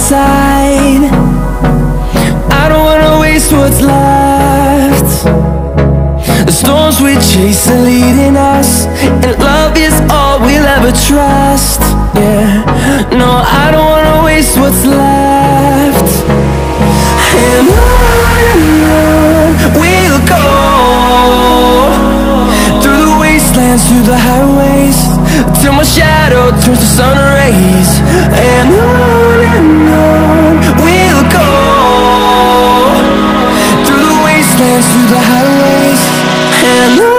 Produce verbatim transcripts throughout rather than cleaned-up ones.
side. I don't wanna waste what's left. The storms we chase are leading us, and love is all we'll ever trust. Yeah, no, I don't wanna waste what's left. And on and on we'll go, through the wastelands, through the highways, till my shadow turns to sun rays. And on and on we'll go, through the wastelands, through the highways, and on.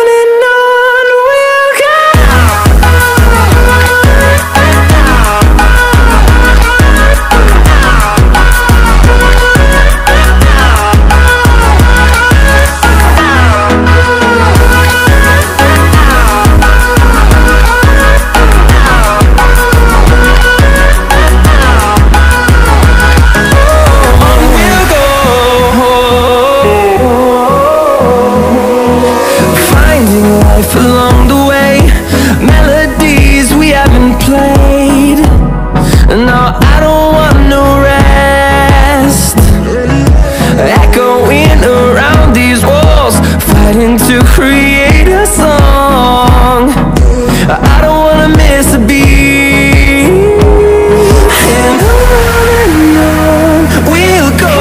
Along the way, melodies we haven't played. No, I don't want no rest, echoing around these walls, fighting to create a song. I don't wanna miss a beat. And on and on we'll go,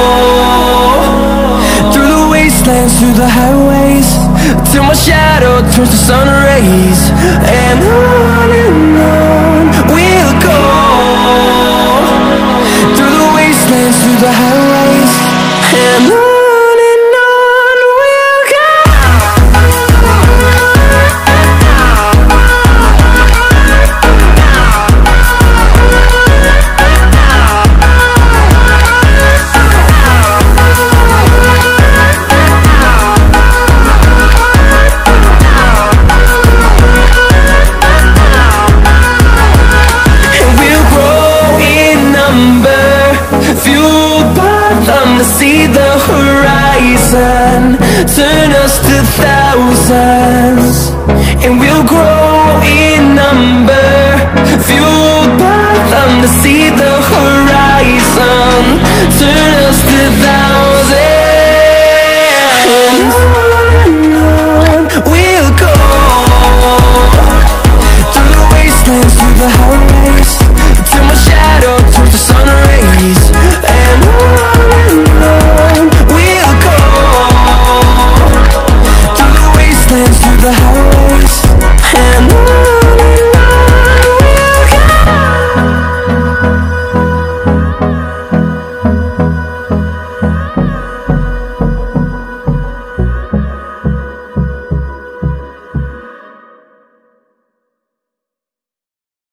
through the wastelands, through the highways, till my shadow turns to sun rays. And on and on we'll go, through the wastelands, through the highways, and on. Fueled by them to see the horizon, turn us to thousands.